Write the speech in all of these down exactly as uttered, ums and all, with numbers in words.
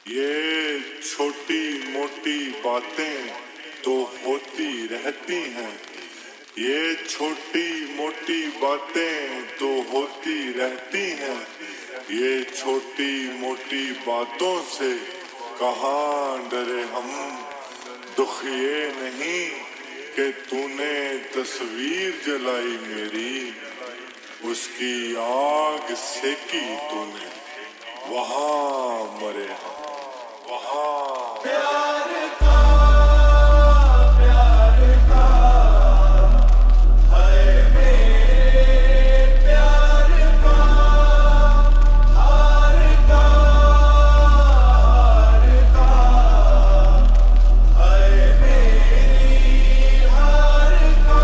ये छोटी मोटी बातें तो होती रहती हैं, ये छोटी मोटी बातें तो होती रहती हैं, ये छोटी मोटी बातों से कहाँ डरे हम। दुख ये नहीं कि तूने तस्वीर जलाई मेरी, उसकी आग सेकी तूने, वहाँ मरे हम, वहाँ प्यार का प्यार का है मेरे प्यार का हार का हार का है मेरी हार का।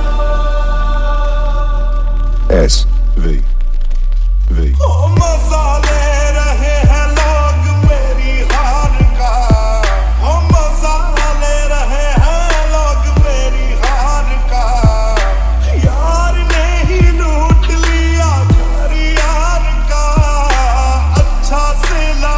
S V V ओ मजा ले रहे हैं लोग मेरी हार का, ओ मजा ले रहे हैं लोग मेरी हार का। यार ने ही लूट लिया घर यार का, अच्छा सिला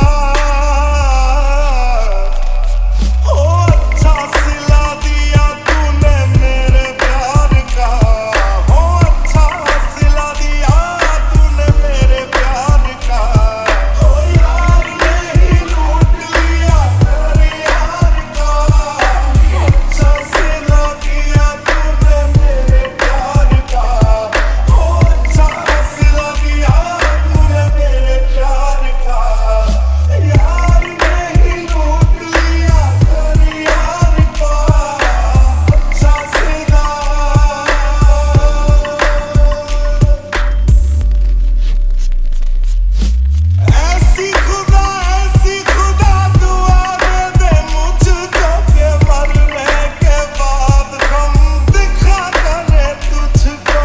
ओ अच्छा सिला दिया तूने मेरे प्यार का, ओ अच्छा सिला दिया तूने मेरे प्यार का। ओ यार ने ही लूट लिया घर यार का, अच्छा सिला दिया तूने मेरे प्यार का, ओ अच्छा सिला दिया तूने मेरे प्यार का। यार ने ही लूट लिया घर यार का, अच्छा सिला। ऐसी खुदा ऐसी खुदा दुआ दे दे मुझको के मरने के बाद हम दिखा करें तुझको,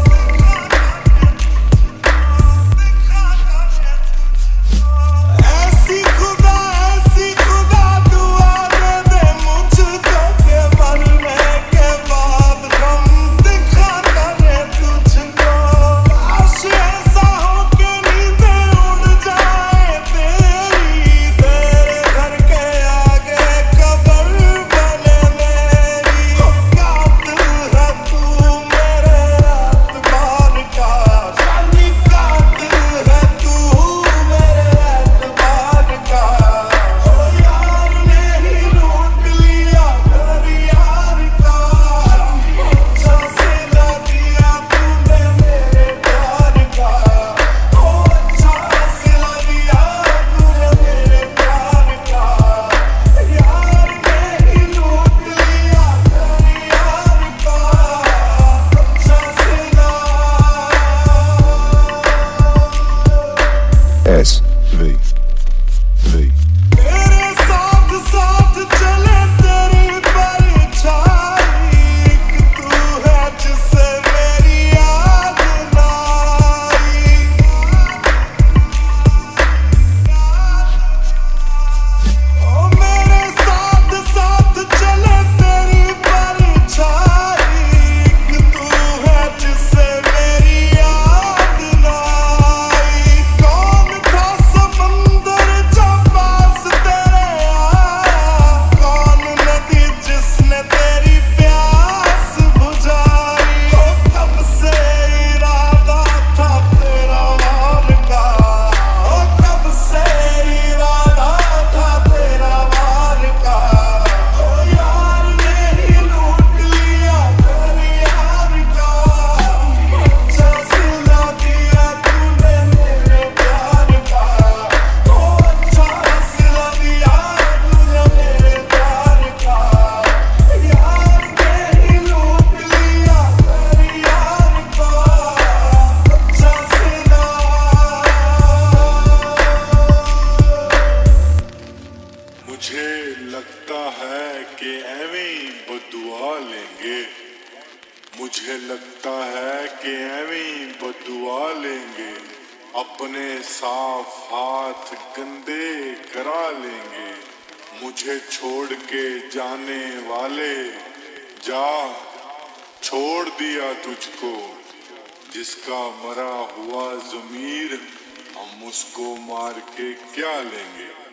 ऐसी खुदा ऐसी खुदा दुआ दे दे मुझको के मरने के बाद हम दिखा करें तुझको। काश ऐसा हो के नींदें उड़ जाए तेरी, तेरे घर के आगे कब्र बने मेरी। कातिल है तू मेरे एतबार का, शानी कातिल है तू मेरे एतबार का। ओ यार ने ही लूट लिया घर यार का, अच्छा सिला दिया तूने मेरे प्यार का, ओ अच्छा सिला दिया तूने मेरे प्यार का। यार ने ही लूट लिया घर यार का, अच्छा सिला। S V V तेरे साथ साथ चले तेरी परछाई, एक तू है जिससे मेरी याद ना आई। ओ मेरे साथ साथ चले तेरी परछाई, एक तू है जिससे मेरी याद ना आई। कौन था समंदर जब पास तेरे आया, कौन नदी जिसने तेरी प्यास बुझाई। ओ कब से इरादा था तेरा वार का, ओ कब से इरादा था तेरा वार का। ओ यार ने ही लूट लिया घर यार का, अच्छा सिला दिया तूने मेरे प्यार का, ओ अच्छा सिला दिया तूने मेरे प्यार का। यार ने ही लूट लिया घर यार का, अच्छा सिला। मुझे लगता है कि एवें ही बदुआ लेंगे, मुझे लगता है कि एवें ही बदुआ लेंगे, अपने साफ हाथ गंदे करा लेंगे। मुझे छोड़ के जाने वाले, जा छोड़ दिया तुझको, जिसका मरा हुआ ज़मीर हम उसको मार के क्या लेंगे।